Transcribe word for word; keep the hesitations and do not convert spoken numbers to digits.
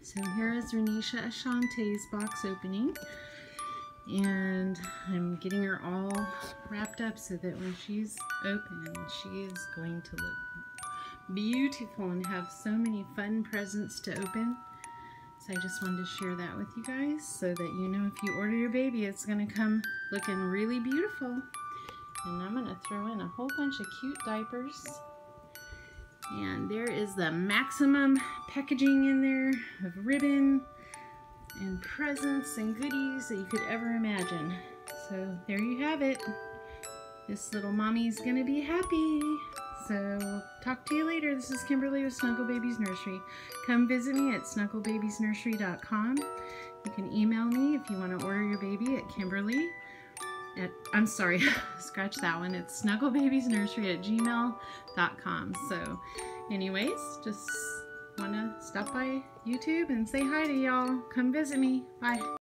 So here is Renisha Ashante's box opening, and I'm getting her all wrapped up so that when she's open, she is going to look beautiful and have so many fun presents to open. So I just wanted to share that with you guys so that you know if you order your baby, it's going to come looking really beautiful. And I'm going to throw in a whole bunch of cute diapers. And there is the maximum packaging in there of ribbon and presents and goodies that you could ever imagine. So there you have it. This little mommy's gonna be happy. So talk to you later. This is Kimberly with Snuggle Babies Nursery. Come visit me at snuggle babies nursery dot com. You can email me if you want to order your baby at Kimberly at, I'm sorry, scratch that one. It's snuggle babies nursery at gmail dot com. So anyways, just want to stop by YouTube and say hi to y'all. Come visit me. Bye.